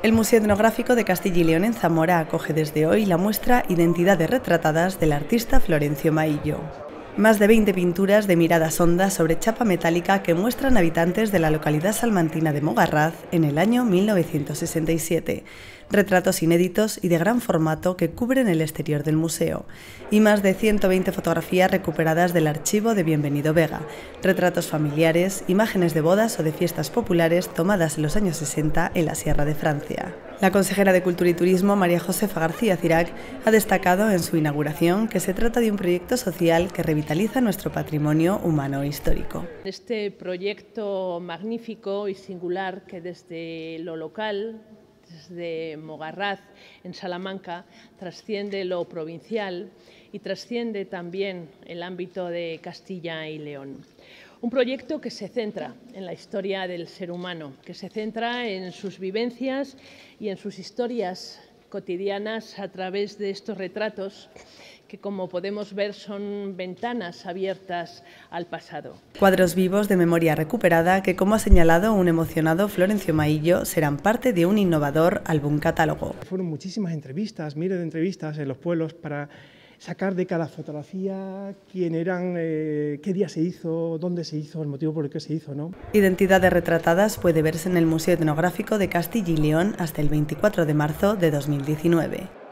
El Museo Etnográfico de Castilla y León en Zamora acoge desde hoy la muestra Identidades retratadas del artista Florencio Maillo. Más de 20 pinturas de miradas hondas sobre chapa metálica que muestran habitantes de la localidad salmantina de Mogarraz en el año 1967. Retratos inéditos y de gran formato que cubren el exterior del museo. Y más de 120 fotografías recuperadas del archivo de Bienvenido Vega. Retratos familiares, imágenes de bodas o de fiestas populares tomadas en los años 60 en la Sierra de Francia. La consejera de Cultura y Turismo, María Josefa García Cirac, ha destacado en su inauguración que se trata de un proyecto social que revitaliza nuestro patrimonio humano e histórico. Este proyecto magnífico y singular que desde lo local, desde Mogarraz, en Salamanca, trasciende lo provincial y trasciende también el ámbito de Castilla y León. Un proyecto que se centra en la historia del ser humano, que se centra en sus vivencias y en sus historias cotidianas a través de estos retratos que, como podemos ver, son ventanas abiertas al pasado. Cuadros vivos de memoria recuperada que, como ha señalado un emocionado Florencio Maillo, serán parte de un innovador álbum catálogo. Fueron muchísimas entrevistas, miles de entrevistas en los pueblos para sacar de cada fotografía quién eran, qué día se hizo, dónde se hizo, el motivo por el que se hizo, ¿no? Identidades retratadas puede verse en el Museo Etnográfico de Castilla y León hasta el 24 de marzo de 2019.